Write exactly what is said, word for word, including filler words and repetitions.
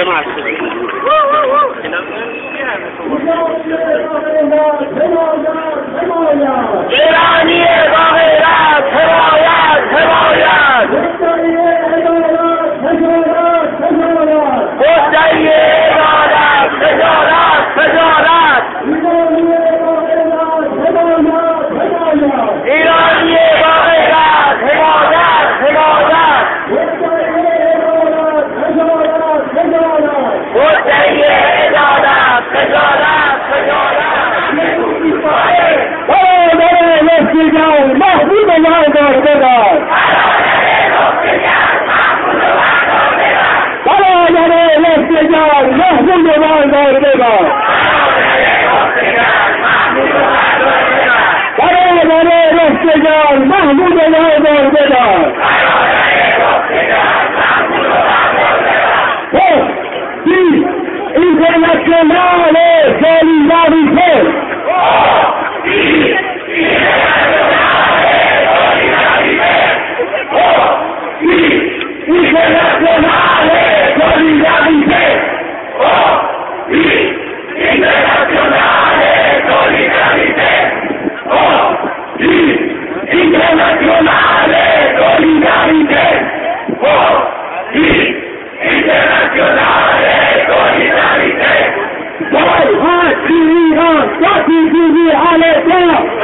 ایرانی با غیرت حمایت حمایت مدعی عدالت خجالت خجالت ایرانی با غیرت حمایت حمایت مدعی عدالت خجالت خجالت برادر لطفی‌جان محمود وردار بدار برادر لطفی‌جان محمود وردار بدار برادر لطفی‌جان محمود وردار بدار internazionale solidarità internazionale solidarità internazionale solidarità internazionale solidarità internazionale solidarità. Why has Iran got to be